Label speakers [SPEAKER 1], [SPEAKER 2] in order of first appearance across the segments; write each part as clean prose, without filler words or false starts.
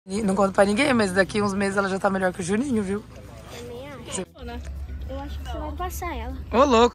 [SPEAKER 1] Não conto pra ninguém, mas daqui uns meses ela já tá melhor que o Juninho, viu?
[SPEAKER 2] Também acho. Eu acho que você vai passar ela.
[SPEAKER 1] Ô, louco.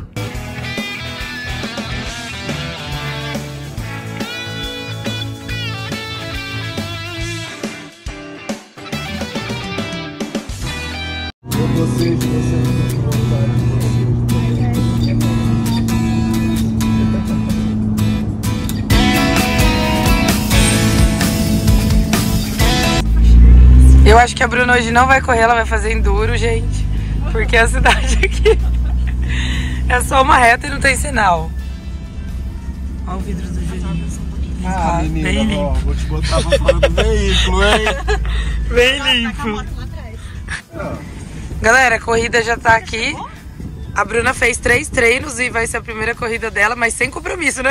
[SPEAKER 1] Eu acho que a Bruna hoje não vai correr, ela vai fazer enduro, gente. Porque a cidade aqui é só uma reta e não tem sinal. Olha o vidro do Juninho.
[SPEAKER 3] Ah, menina,
[SPEAKER 1] bem limpo.
[SPEAKER 3] ó, vou te botar pra fora do veículo, hein?
[SPEAKER 1] Bem limpo. Galera, a corrida já tá aqui. A Bruna fez 3 treinos e vai ser a primeira corrida dela, mas sem compromisso, né?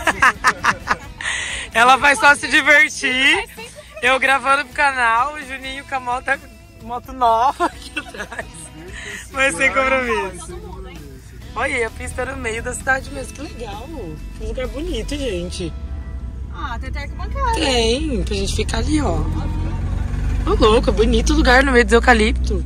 [SPEAKER 1] Ela vai só se divertir. Eu gravando pro canal, o Juninho com a moto nova aqui atrás. Mas sem compromisso. Olha, a pista no meio da cidade mesmo. Que legal. Um lugar bonito, gente.
[SPEAKER 4] Ah, tem até arquibancada.
[SPEAKER 1] Tem, pra gente ficar ali, ó. Ô, louco, bonito lugar no meio do eucalipto.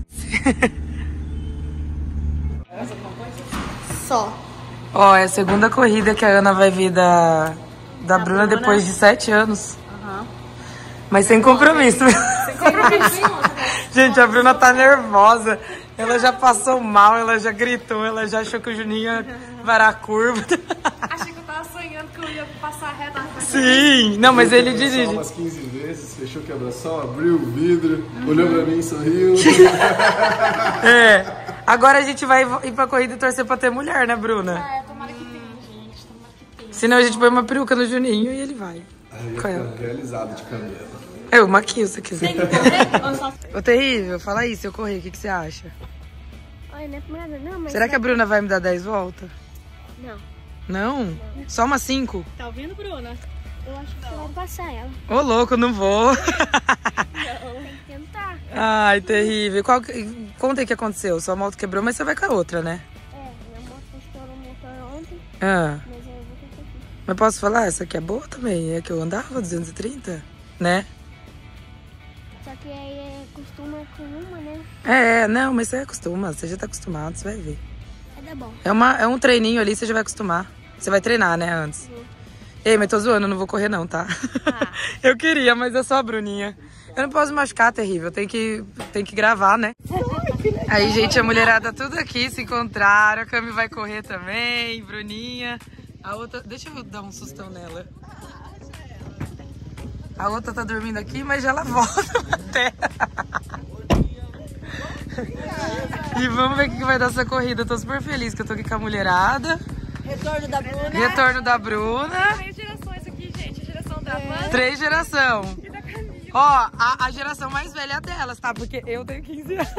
[SPEAKER 2] Só.
[SPEAKER 1] Ó, é a segunda corrida que a Ana vai vir da Bruna depois de 7 anos. Mas sem compromisso.
[SPEAKER 4] Sem compromisso.
[SPEAKER 1] Gente, a Bruna tá nervosa. Ela já passou mal, ela já gritou, ela já achou que o Juninho ia varar a curva.
[SPEAKER 4] Achei que eu tava sonhando que eu ia passar a reta.
[SPEAKER 1] Sim, não, mas ele dirige.
[SPEAKER 3] Umas 15 vezes, fechou o quebra-sol, abriu o vidro, olhou pra mim e sorriu.
[SPEAKER 1] É. Agora a gente vai ir pra corrida e torcer pra ter mulher, né, Bruna?
[SPEAKER 4] É, tomara que tenha, gente. Tomara que tenha.
[SPEAKER 1] Senão a gente põe uma peruca no Juninho e ele vai.
[SPEAKER 3] Aí eu
[SPEAKER 1] Qual é?
[SPEAKER 3] fico realizado de cabelo.
[SPEAKER 1] Eu maquio se quiser.
[SPEAKER 4] Tem que correr ou só...
[SPEAKER 1] Ô, terrível, fala aí, se eu correr, o que você acha?
[SPEAKER 2] Olha, não é por nada, não, mas...
[SPEAKER 1] Será que a Bruna vai me dar 10 voltas?
[SPEAKER 2] Não.
[SPEAKER 1] Não? Só umas 5?
[SPEAKER 4] Tá ouvindo, Bruna?
[SPEAKER 2] Eu acho que você vai passar ela.
[SPEAKER 1] Ô, louco, não vou.
[SPEAKER 2] Tem que tentar.
[SPEAKER 1] Ai, terrível. Conta aí o que aconteceu. Sua moto quebrou, mas você vai com a outra, né?
[SPEAKER 2] É, minha moto estourou o motor ontem,
[SPEAKER 1] Ah,
[SPEAKER 2] mas eu vou tentar aqui.
[SPEAKER 1] mas posso falar? Essa aqui é boa também. É que eu andava 230, né?
[SPEAKER 2] Só que aí costuma com uma, né?
[SPEAKER 1] Não, mas você acostuma. Você já tá acostumado, você vai ver.
[SPEAKER 2] Vai dar bom.
[SPEAKER 1] É um treininho ali, você já vai acostumar. Você vai treinar, né, antes. Ei, mas tô zoando, eu não vou correr não, tá? Eu queria, mas é só a Bruninha. Eu não posso me machucar, terrível. Tem que gravar, né? Aí, gente, a mulherada tudo aqui se encontraram. A Cami vai correr também, Bruninha. A outra... Deixa eu dar um sustão nela. A outra tá dormindo aqui, mas já ela volta pra terra. E vamos ver o que vai dar essa corrida. Eu tô super feliz que eu tô aqui com a mulherada.
[SPEAKER 4] Retorno da Bruna.
[SPEAKER 1] Retorno da Bruna.
[SPEAKER 4] 3 gerações aqui, gente. A geração da Van
[SPEAKER 1] 3 geração.
[SPEAKER 4] e da Camila.
[SPEAKER 1] Ó, a geração mais velha é delas, tá? Porque eu tenho 15 anos.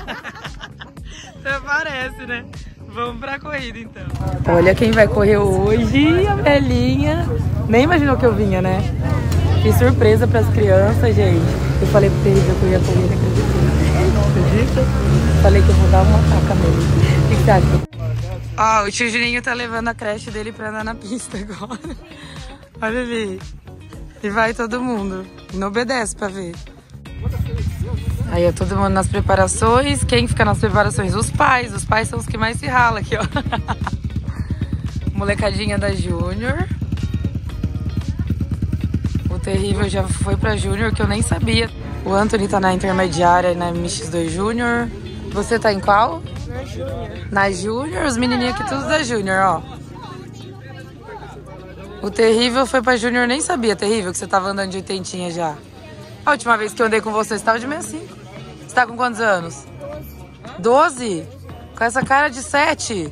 [SPEAKER 1] Até parece, né? Vamos pra corrida, então. Olha quem vai correr hoje, a velhinha. Nem imaginou que eu vinha, né? Que surpresa pras crianças, gente. Eu falei pro Terrível que eu ia correr, não acredita? Falei que eu vou dar uma taca nele. O que você acha? Ó, o tio Juninho tá levando a creche dele pra andar na pista agora. Olha ali. E vai todo mundo. Não obedece pra ver. Aí é todo mundo nas preparações. Quem fica nas preparações? Os pais. Os pais são os que mais se ralam aqui, ó. Molecadinha da Júnior. O Terrível já foi pra Júnior, que eu nem sabia. O Anthony tá na intermediária, na MX2 Júnior. Você tá em qual?
[SPEAKER 2] Na Júnior.
[SPEAKER 1] Na Júnior, os menininhos aqui tudo da Júnior, ó. O Terrível foi pra Júnior, nem sabia, Terrível, que você tava andando de 80 já. A última vez que eu andei com você tava de 65. Você tá com quantos anos? 12? Com essa cara de 7.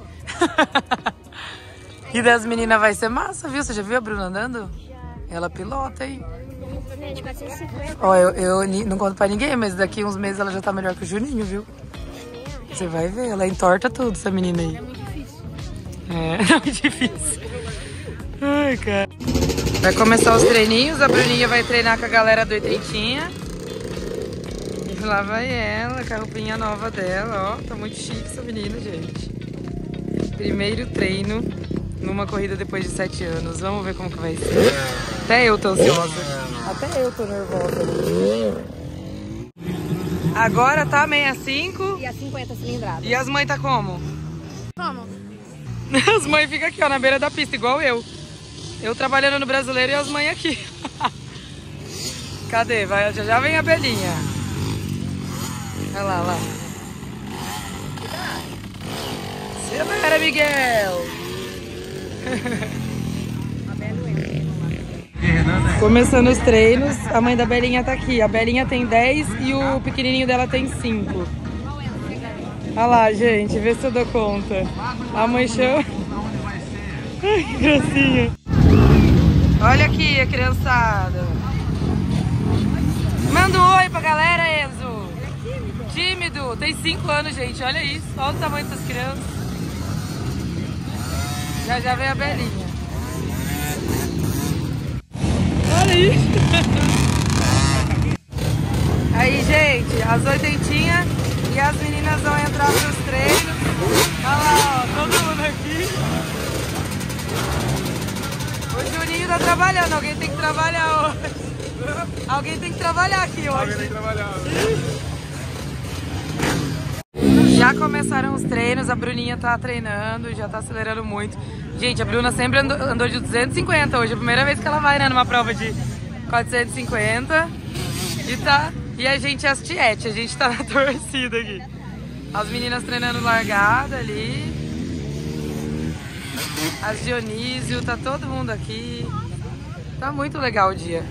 [SPEAKER 1] E das meninas vai ser massa, viu? Você já viu a Bruna andando? Ela pilota, hein?
[SPEAKER 2] De 450.
[SPEAKER 1] Ó, eu não conto pra ninguém, mas daqui uns meses ela já tá melhor que o Juninho, viu? Você vai ver, ela entorta tudo, essa menina aí.
[SPEAKER 2] É muito difícil.
[SPEAKER 1] É muito difícil. Ai, cara. Vai começar os treininhos, a Bruninha vai treinar com a galera do Oitentinha. E lá vai ela, com a roupinha nova dela, ó. Tá muito chique essa menina, gente. Primeiro treino numa corrida depois de 7 anos. Vamos ver como que vai ser. Até eu tô ansiosa. Até eu tô nervosa. Agora tá 65.
[SPEAKER 2] E a 50 cilindrada.
[SPEAKER 1] E as mães tá como?
[SPEAKER 2] Como?
[SPEAKER 1] As mães ficam aqui, ó, na beira da pista, igual eu. Eu trabalhando no Brasileiro e as mães aqui. Cadê? Vai, já vem a Belinha. Olha lá, olha lá. Acelera, Miguel! Começando os treinos, a mãe da Belinha tá aqui. A Belinha tem 10 e o pequenininho dela tem 5. Olha lá, gente, vê se eu dou conta. A mãe chama. Ai, que gracinha. Olha aqui a criançada. Manda um oi pra galera, Enzo. Tímido. Tem 5 anos, gente. Olha isso. Olha o tamanho dessas crianças. Já vem a Belinha. Olha isso. Aí, gente, as 80 e as meninas vão entrar pros treinos. Olha lá, ó, todo mundo aqui. O Juninho tá trabalhando, alguém tem que trabalhar hoje. Alguém tem que trabalhar aqui hoje.
[SPEAKER 3] Alguém tem que trabalhar.
[SPEAKER 1] Já começaram os treinos, a Bruninha tá treinando, já tá acelerando muito. Gente, a Bruna sempre andou de 250 hoje, é a primeira vez que ela vai, né, numa prova de 450. E a gente é as tiete, a gente tá na torcida aqui. As meninas treinando largada ali. As Dionísio, tá todo mundo aqui. Tá muito legal o dia.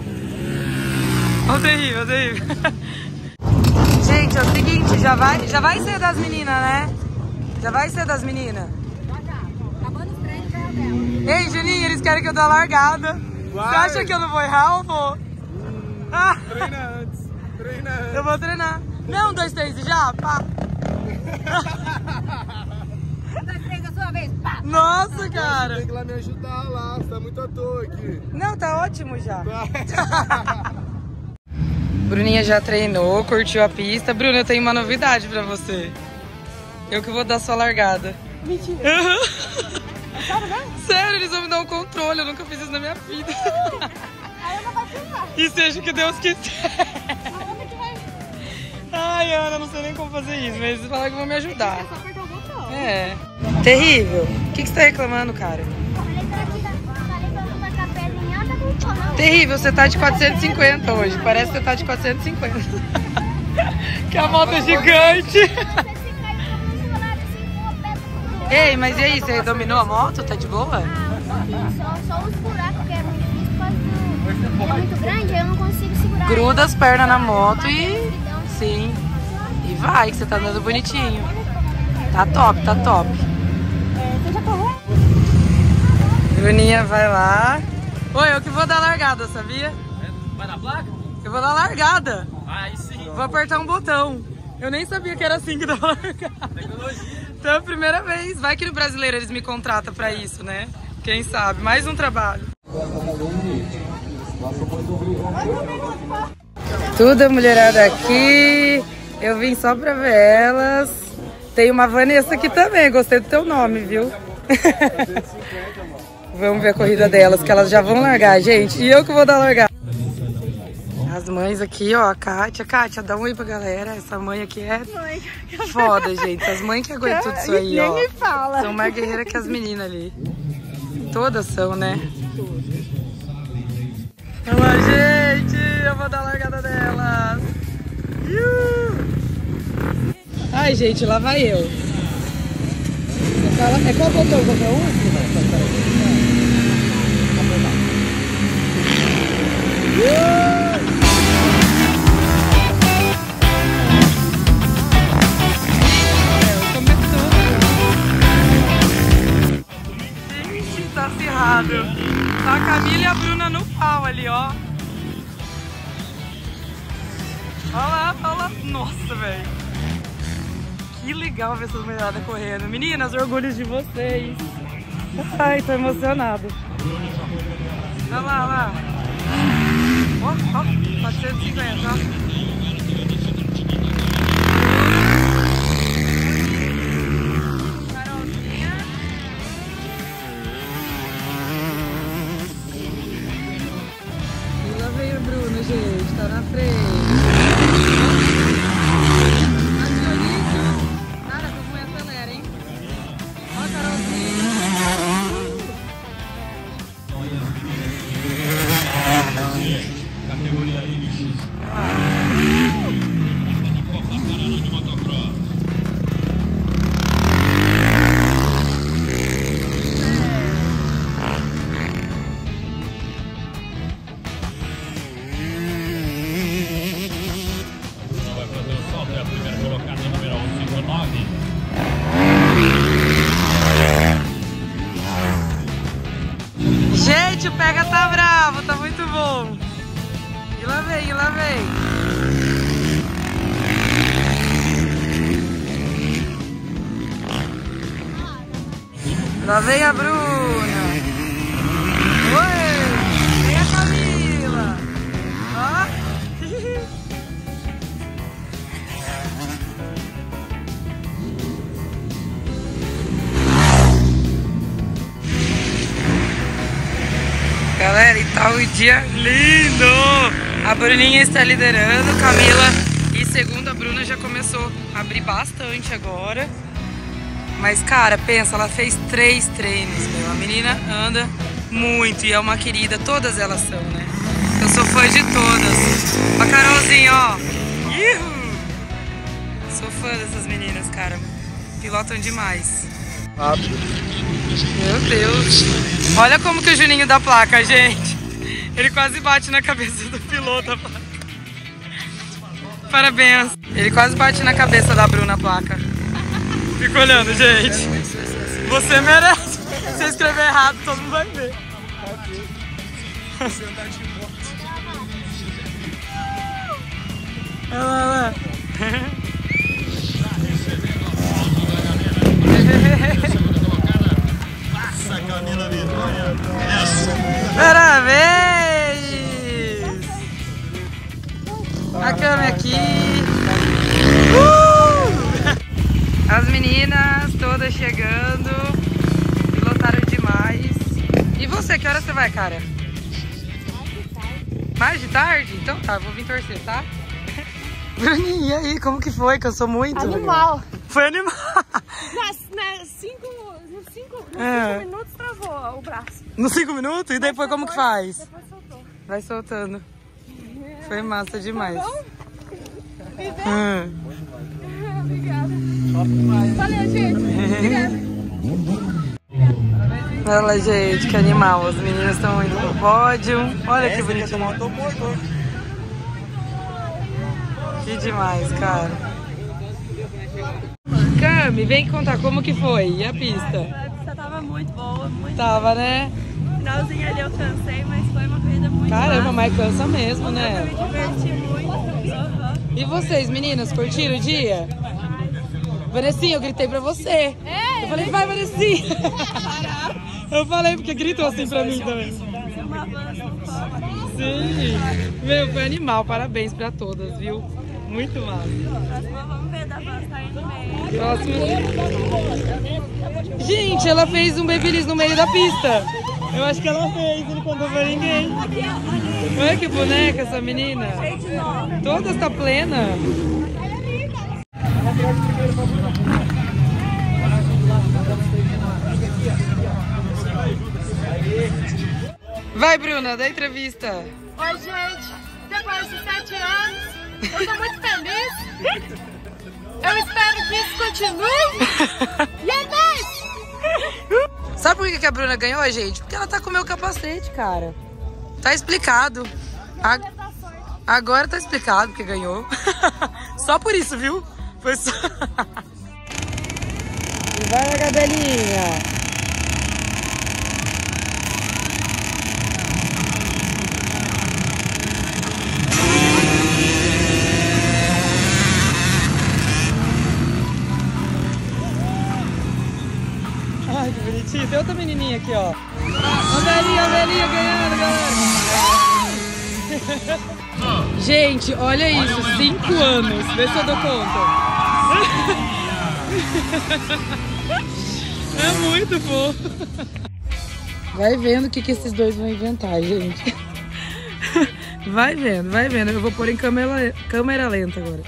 [SPEAKER 1] Ó, terrível, terrível. Gente, é o seguinte, já vai ser das meninas, né? Já vai ser das meninas.
[SPEAKER 2] Acabando os treinos, vai dela.
[SPEAKER 1] Ei, Juninho, eles querem que eu dê a largada. Você acha que eu não vou errar ou vou?
[SPEAKER 3] Treina antes. Treina antes.
[SPEAKER 1] Eu vou treinar. Não, 1, 2, 3 e já? Pá.
[SPEAKER 2] 1, 2, 3, a sua vez. Pá.
[SPEAKER 1] Nossa, cara.
[SPEAKER 3] Tem que ir lá me ajudar lá, você tá muito à toa aqui.
[SPEAKER 1] Não, tá ótimo já. Bruninha já treinou, curtiu a pista. Bruna, eu tenho uma novidade pra você. Eu que vou dar sua largada.
[SPEAKER 2] Mentira.
[SPEAKER 1] Sério, eles vão me dar um controle. Eu nunca fiz isso na minha vida.
[SPEAKER 2] Aí ela vai filmar.
[SPEAKER 1] E seja o que Deus quiser.
[SPEAKER 2] Mas onde que vai?
[SPEAKER 1] Ai, Ana, não sei nem como fazer isso, mas eles falaram que vão me ajudar.
[SPEAKER 2] É só apertar o botão.
[SPEAKER 1] É. Terrível. O que você tá reclamando, cara?
[SPEAKER 2] Falei pra não tacar a pedra em alta, não tô não.
[SPEAKER 1] Terrível, você tá de 450 hoje. Parece que você tá de 450. Que a moto é gigante. Ei, mas e aí, você dominou a moto? Tá de boa?
[SPEAKER 2] Só os buracos que é muito difícil por causa do... É muito grande, aí eu não consigo segurar.
[SPEAKER 1] Gruda as pernas na moto e... Sim. E vai, que você tá andando bonitinho. Tá top, tá top.
[SPEAKER 2] Você já correu?
[SPEAKER 1] Bruninha vai lá. Oi, eu que vou dar largada, sabia?
[SPEAKER 5] Vai na placa?
[SPEAKER 1] Eu vou dar largada.
[SPEAKER 5] Aí sim.
[SPEAKER 1] Vou apertar um botão. Eu nem sabia que era assim que dava largada.
[SPEAKER 5] Tecnologia.
[SPEAKER 1] Então é a primeira vez. Vai que no Brasileiro eles me contratam pra isso, né? Quem sabe? Mais um trabalho. Tudo a mulherada aqui. Eu vim só pra ver elas. Tem uma Vanessa aqui também. Gostei do teu nome, viu? Vamos ver a corrida delas, que elas já vão largar, gente. E eu que vou dar largar. As mães aqui, ó, a Kátia. Kátia, dá um oi pra galera. Essa mãe aqui é foda, gente. As mães que aguentam tudo isso aí, ó.
[SPEAKER 2] Nem me fala.
[SPEAKER 1] São mais guerreiras que as meninas ali. Todas são, né? Olha lá, gente. Eu vou dar a largada delas. Ai, gente, lá vai eu. É qual botão? Qualquer um? Gente, tá acirrado. Tá a Camila e a Bruna no pau ali, ó. Olha lá, olha lá. Nossa, velho. Que legal ver essas mulheradas correndo. Meninas, orgulhos de vocês. Ai, tô emocionado. Olha lá, olha lá. Ó, ó, 450, ó. bom. E lá vem, e lá vem. Lá vem a Bruna. Oi, vem a Camila. Ó. Galera, e tá um dia lindo. A Bruninha está liderando, Camila. E segundo a Bruna já começou a abrir bastante agora. Mas, cara, pensa, ela fez 3 treinos, meu. A menina anda muito e é uma querida. Todas elas são, né? Eu sou fã de todas. A Carolzinha, ó. Ihu! Sou fã dessas meninas, cara. Pilotam demais. Meu Deus. Olha como que o Juninho dá placa, gente. Ele quase bate na cabeça do piloto da placa. Parabéns. Ele quase bate na cabeça da Bruna a placa. Fica olhando, gente. Você merece. Se escrever errado, todo mundo vai ver. Olha lá, olha lá. Parabéns! A câmera aqui. As meninas todas chegando. Pilotaram demais. E você, que hora você vai, cara? Mais de tarde? Então tá, vou vir torcer, tá? Bruninha, e aí, como que foi? Cansou muito?
[SPEAKER 2] Animal.
[SPEAKER 1] Foi animal.
[SPEAKER 4] Nos 5 minutos travou o braço.
[SPEAKER 1] Nos 5 minutos? E depois como que faz?
[SPEAKER 4] Depois soltou.
[SPEAKER 1] Vai soltando. Foi massa demais.
[SPEAKER 4] Obrigada. Valeu, gente. Obrigada.
[SPEAKER 1] Olha, gente, que animal. As meninas estão indo pro pódio. Olha que bonitinho. Que demais, cara. Cami, vem contar como que foi. E a pista?
[SPEAKER 4] A pista tava muito boa, muito
[SPEAKER 1] Tava, né?
[SPEAKER 4] boa. Finalzinho ali eu cansei, mas foi uma corrida muito
[SPEAKER 1] Caramba,
[SPEAKER 4] massa.
[SPEAKER 1] mas cansa mesmo, né?
[SPEAKER 4] Eu me diverti muito. Uhum.
[SPEAKER 1] E vocês, meninas, curtiram o dia? Vanessinha, eu gritei pra você. Eu falei, vai, Vanessinha. Eu falei, porque gritou assim pra mim também.
[SPEAKER 4] Uma avança no palco.
[SPEAKER 1] Sim. Meu, foi animal. Parabéns pra todas, viu? Muito massa.
[SPEAKER 4] Próxima, vamos ver da van tá indo meio.
[SPEAKER 1] Próximo. Gente, ela fez um babyliss no meio da pista. Eu acho que ela fez, não contou pra ninguém. Olha que boneca essa menina. Todas tá plena. Vai, Bruna, dá entrevista.
[SPEAKER 4] Oi, gente. Depois de 7 anos, eu tô muito feliz. Eu espero que isso continue. E é nóis!
[SPEAKER 1] Sabe por que a Bruna ganhou, gente? Porque ela tá com o meu capacete, cara. Tá explicado. Agora tá explicado porque ganhou. Só por isso, viu? Foi só... E vai na cadelinha. Ai, que bonitinho. Tem outra menininha aqui, ó. A velhinha ganhando, galera. Gente, olha isso. 5 anos. Vê se eu dou conta. É muito fofo. Vai vendo o que esses dois vão inventar, gente. Vai vendo, vai vendo. Eu vou pôr em câmera lenta agora.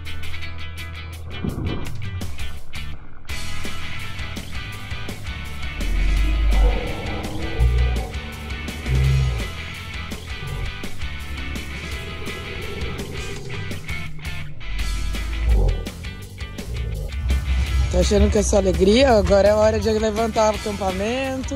[SPEAKER 1] Tá achando que é só alegria? Agora é hora de levantar o acampamento.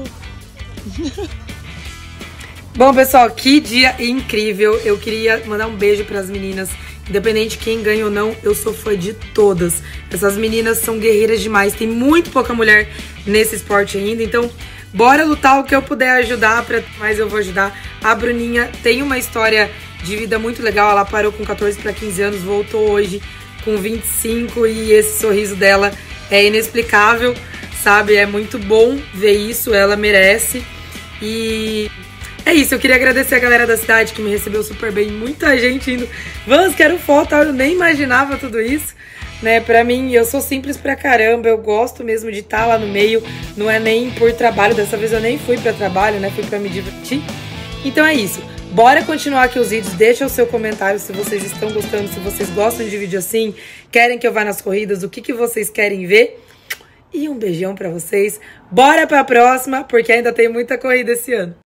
[SPEAKER 1] Bom, pessoal, que dia incrível. Eu queria mandar um beijo para as meninas. Independente de quem ganha ou não, eu sou fã de todas. Essas meninas são guerreiras demais. Tem muito pouca mulher nesse esporte ainda. Então, Bora lutar o que eu puder ajudar, mas eu vou ajudar. A Bruninha tem uma história de vida muito legal. Ela parou com 14 para 15 anos, voltou hoje com 25 e esse sorriso dela é inexplicável, sabe? É muito bom ver isso, ela merece. E é isso, eu queria agradecer a galera da cidade que me recebeu super bem. Muita gente indo, Vans, quero foto, eu nem imaginava tudo isso. Né, pra mim, eu sou simples pra caramba, eu gosto mesmo de estar lá no meio, não é nem por trabalho, dessa vez eu nem fui pra trabalho, né, fui pra me divertir. Então é isso, bora continuar aqui os vídeos, deixa o seu comentário se vocês estão gostando, se vocês gostam de vídeo assim, querem que eu vá nas corridas, o que vocês querem ver. E um beijão pra vocês, bora pra próxima, porque ainda tem muita corrida esse ano.